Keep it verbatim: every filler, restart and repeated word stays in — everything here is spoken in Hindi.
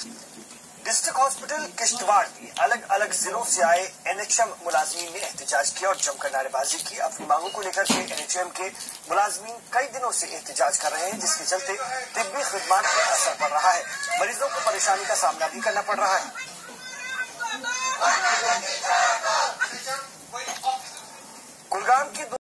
डिस्ट्रिक्ट हॉस्पिटल किश्तवाड़ में अलग अलग जिलों से आए एनएचएम मुलाजमीन ने एहतजाज किया और जमकर नारेबाजी की। अपनी मांगों को लेकर के एनएचएम के मुलाजमीन कई दिनों से एहतजाज कर रहे हैं, जिसके चलते तिब्बी खिदमात पर असर पड़ रहा है। मरीजों को परेशानी का सामना भी करना पड़ रहा है। कुलगाम की